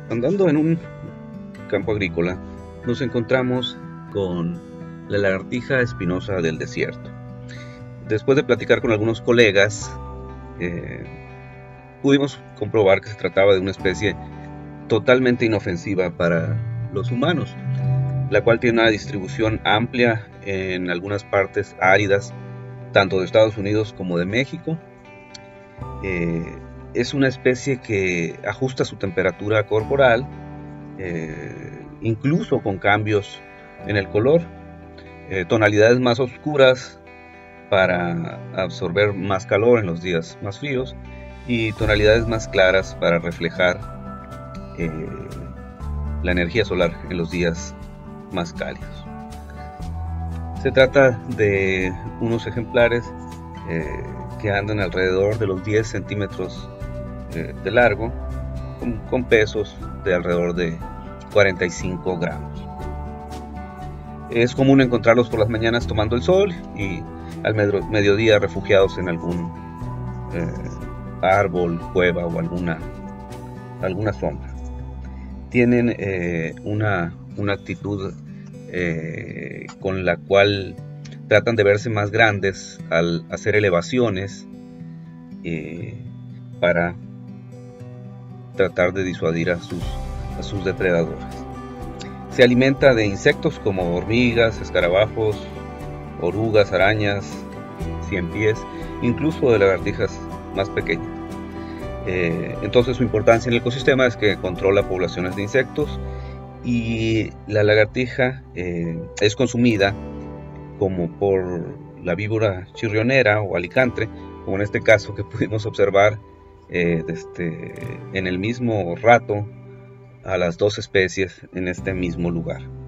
Andando en un campo agrícola, nos encontramos con la lagartija espinosa del desierto. Después de platicar con algunos colegas, eh, pudimos comprobar que se trataba de una especie totalmente inofensiva para los humanos, la cual tiene una distribución amplia en algunas partes áridas, tanto de Estados Unidos como de México. Eh, es una especie que ajusta su temperatura corporal, incluso con cambios en el color, tonalidades más oscuras para absorber más calor en los días más fríos y tonalidades más claras para reflejar eh, la energía solar en los días más cálidos. Se trata de unos ejemplares que andan alrededor de los 10 centímetros de largo, con pesos de alrededor de 45 gramos. Es común encontrarlos por las mañanas tomando el sol y al mediodía refugiados en algún árbol, cueva o alguna sombra. Tienen una actitud con la cual tratan de verse más grandes al hacer elevaciones para tratar de disuadir a sus depredadores. Se alimenta de insectos como hormigas, escarabajos, orugas, arañas, ciempiés, incluso de lagartijas más pequeñas. Entonces su importancia en el ecosistema es que controla poblaciones de insectos y la lagartija es consumida como por la víbora chirrionera o alicantre, como en este caso que pudimos observar en el mismo rato a las dos especies en este mismo lugar.